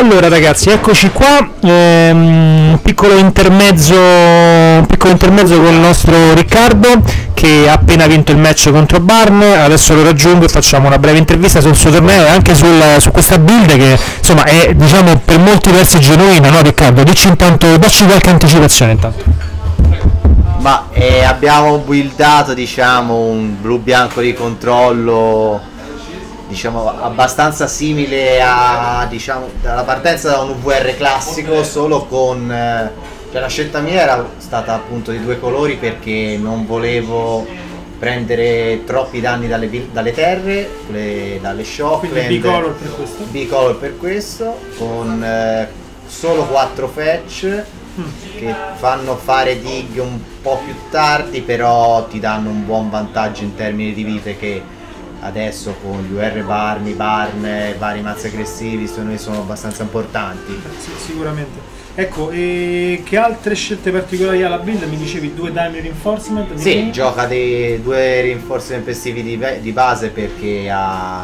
Allora ragazzi, eccoci qua, un piccolo intermezzo con il nostro Riccardo che ha appena vinto il match contro Barn. Adesso lo raggiungo e facciamo una breve intervista sul suo torneo e anche su questa build che insomma è, diciamo, per molti versi genuina, no Riccardo? Dacci qualche anticipazione intanto. Ma abbiamo buildato, diciamo, un blu-bianco di controllo, diciamo, abbastanza simile a, diciamo, alla partenza da un VR classico, solo con cioè la scelta mia era stata appunto di due colori perché non volevo prendere troppi danni dalle terre, dalle shock. Quindi bicolor per questo? Bicolor per questo, con solo 4 fetch che fanno fare dig un po' più tardi, però ti danno un buon vantaggio in termini di vite che adesso con gli UR Barn, vari mazzi aggressivi secondo me sono abbastanza importanti. Sì, sicuramente. Ecco, e che altre scelte particolari ha la build? Mi dicevi 2 Diamond Reinforcement? Sì, gioca dei 2 reinforcement passivi di base perché è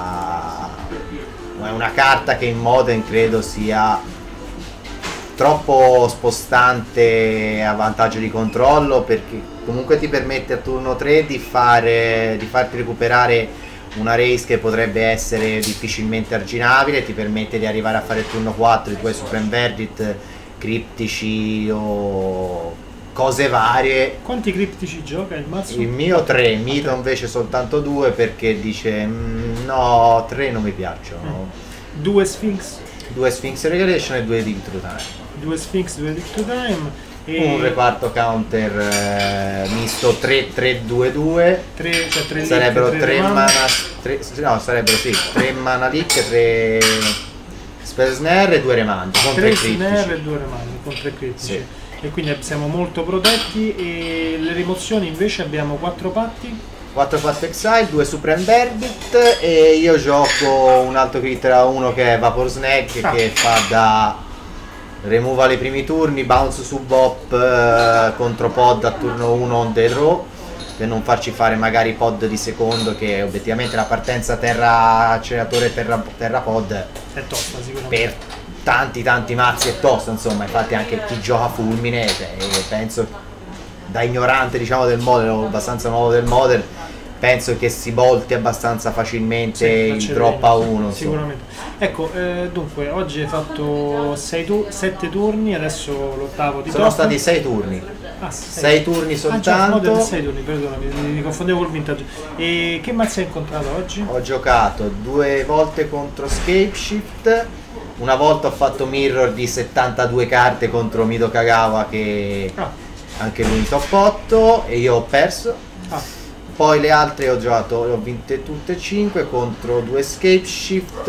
una carta che in Modern credo sia troppo spostante a vantaggio di controllo, perché comunque ti permette a turno 3 di farti recuperare una race che potrebbe essere difficilmente arginabile, ti permette di arrivare a fare turno 4 i tuoi Supreme Verdict criptici o cose varie. Quanti criptici gioca il mazzo? Il mio 3, Mito invece soltanto 2 perché dice no, 3 non mi piacciono. 2 Sphinx? 2 Sphinx Regulation e 2 Dig Through Time. 2 Sphinx, 2 Dig Through Time. Un reparto counter misto 3-3-2-2. Sarebbero 3 mana. No, sarebbero sì, 3 mana leak, 3 spell snare e 2 remandi. 3 snare e 2 remandi con 3 critici. Sì. E quindi siamo molto protetti. E le rimozioni invece abbiamo 4 patti. 4 patti exile, 2 Supreme Verdict e io gioco un altro critter a 1 che è Vapor Snag che fa da removal ai primi turni, bounce su Bop contro pod a turno 1 on the draw, per non farci fare magari pod di secondo, che obiettivamente la partenza terra acceleratore terra pod è tosta sicuramente. Per tanti mazzi è tosta, insomma, infatti anche chi gioca fulmine, penso da ignorante diciamo del Modern o abbastanza nuovo del Modern, penso che si volti abbastanza facilmente il drop a 1. Sicuramente. Ecco, dunque, oggi hai fatto 7 turni, adesso l'8º di Sono stati 6 turni. 6 turni soltanto. 6 turni, perdona, mi confondevo col vintage. E che mazzi hai incontrato oggi? Ho giocato 2 volte contro Scapeshift, una volta ho fatto mirror di 72 carte contro Mido Kagawa che anche lui in top 8 e io ho perso. Poi le altre ho vinte tutte e 5 contro 2 Scapeshift.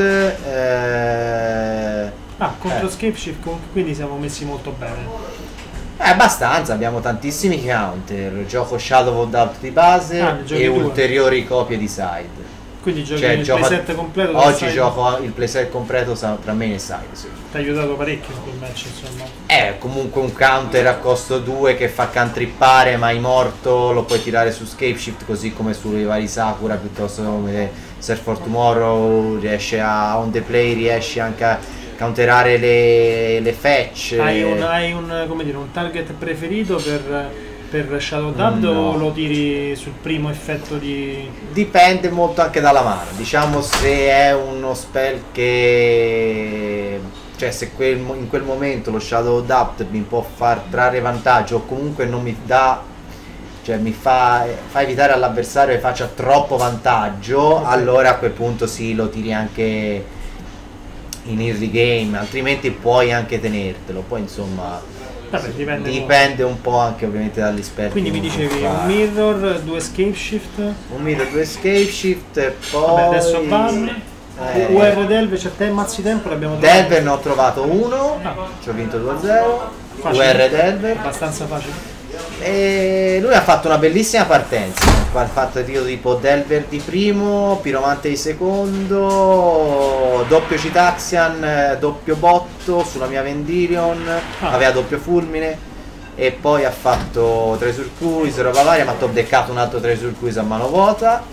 Contro Scapeshift comunque, quindi siamo messi molto bene. Abbastanza, abbiamo tantissimi counter. Gioco Shadow of Doubt di base e ulteriori copie di side. Quindi giochi il playset completo? Oggi gioco il playset completo tra me e side, sì. Ti ha aiutato parecchio in quel match, insomma. È comunque un counter a costo 2 che fa cantrippare, ma immorto lo puoi tirare su Scapeshift, così come sui vari Sakura, piuttosto come Search for Tomorrow, riesce a on the play, riesci anche a counterare le fetch. Hai un target preferito per Shadow Dub o lo tiri sul primo effetto di... Dipende molto anche dalla mano, diciamo, se è uno spell che... cioè se in quel momento lo Shadow Adapt mi può far trarre vantaggio o comunque non mi dà, cioè mi fa evitare all'avversario che faccia troppo vantaggio, allora a quel punto sì, lo tiri anche in early game, altrimenti puoi anche tenertelo, poi insomma... dipende un po' anche ovviamente dagli esperti. Quindi mi dicevi un mirror, 2 Scapeshift. Un mirror, 2 Scapeshift e poi... adesso Barn. UR Delver, c'è te mazzi tempo, l'abbiamo trovato. Delver ne ho trovato uno, ci ho vinto 2-0. UR Delver. Abbastanza facile. E lui ha fatto una bellissima partenza. Ha fatto il tiro tipo Delver di primo, Piromante di secondo, doppio Citaxian, doppio botto sulla mia Vendilion, aveva doppio fulmine e poi ha fatto Treasure Cruise, roba varia, ma ti ho beccato un altro Treasure Cruise a mano vuota.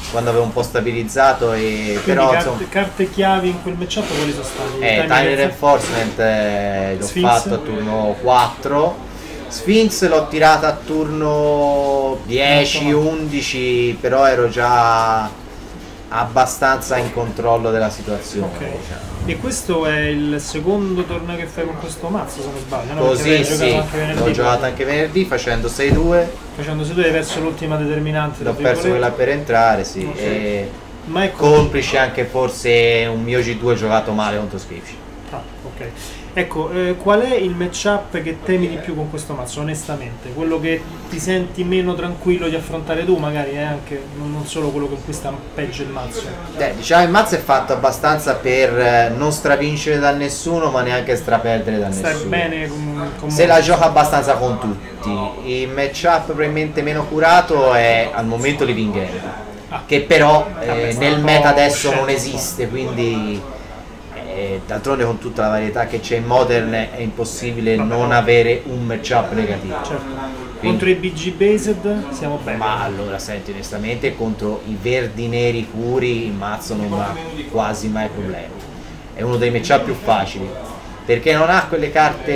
quando avevo un po' stabilizzato, però carte chiavi in quel matchup quali sono stati? Time Reinforcement l'ho fatto a turno 4, Sphinx l'ho tirata a turno 10-11, però ero già abbastanza in controllo della situazione. Okay. Diciamo. E questo è il secondo torneo che fai con questo mazzo, se non sbaglio, no? Così sì, l'ho giocato anche venerdì facendo 6-2. Facendo 6-2 hai perso l'ultima determinante. L'ho perso quella per entrare, sì. Okay. E ma è complice anche forse un mio G2 giocato male contro Scripci. Ah, ok. Ecco, qual è il matchup che temi di più con questo mazzo, onestamente? Quello che ti senti meno tranquillo di affrontare tu, magari, anche non solo quello con cui sta peggio il mazzo? Diciamo il mazzo è fatto abbastanza per non stravincere da nessuno, ma neanche straperdere da nessuno. Bene se la gioca abbastanza con tutti. Il matchup probabilmente meno curato è al momento Living End, che però nel meta adesso non esiste, quindi... d'altronde con tutta la varietà che c'è in Modern è impossibile non avere un matchup negativo. Certo. Contro i BG Based siamo bene. Ma allora senti, onestamente contro i verdi neri puri il mazzo non ha quasi mai problemi. È uno dei matchup più facili perché non ha quelle carte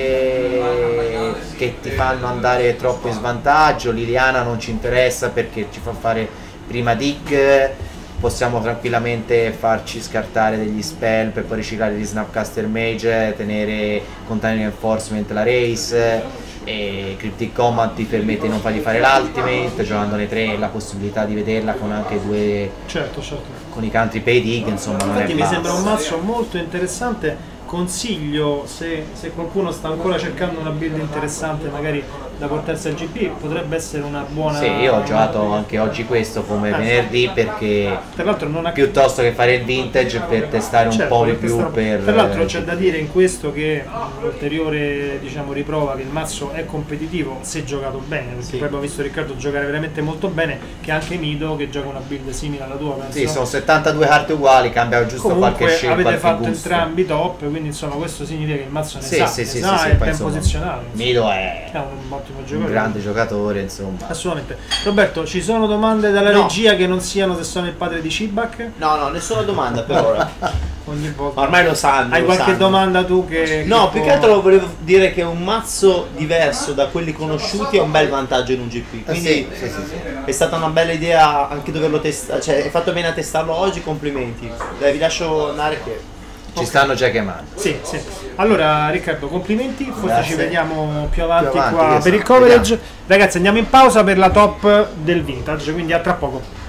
che ti fanno andare troppo in svantaggio. Liliana non ci interessa perché ci fa fare prima dig. Possiamo tranquillamente farci scartare degli spell per poi riciclare gli Snapcaster Mage, tenere con Time Reinforcement la race, e Cryptic Command ti permette di non fargli fare l'ultimate, giocandone 3 la possibilità di vederla con anche 2 certo. con i country pay dig, insomma. Infatti mi sembra un mazzo molto interessante. Consiglio, se qualcuno sta ancora cercando una build interessante magari da portarsi al GP, potrebbe essere una buona... Sì, io ho giocato anche oggi questo come venerdì perché tra l'altro non ha... piuttosto che fare il vintage per testare un po' di più per... Tra l'altro c'è da dire in questo che ulteriore, diciamo, riprova che il mazzo è competitivo se giocato bene, perché poi abbiamo visto Riccardo giocare veramente molto bene, che anche Nido che gioca una build simile alla tua, penso. Sì, sono 72 carte uguali, cambia giusto comunque qualche scelta, avete qualche fatto gusto. Entrambi top, quindi insomma questo significa che il mazzo ne sì, è ben posizionato. Nido è un ottimo giocatore, un grande giocatore, insomma. Assolutamente. Roberto, ci sono domande dalla regia che non siano se sono il padre di Cibak? No, nessuna domanda per ora. Ogni volta. Ormai lo sanno. Hai qualche domanda tu che... No, più che altro volevo dire che un mazzo diverso da quelli conosciuti è un bel vantaggio in un GP. Quindi sì. è stata una bella idea anche doverlo testare, cioè hai fatto bene a testarlo oggi, complimenti. Dai, vi lascio andare che... Ci stanno già chiamando. Sì. Allora Riccardo, complimenti, forse grazie. Ci vediamo più avanti qua esatto. per il coverage. Ragazzi, andiamo in pausa per la top del vintage, quindi a tra poco.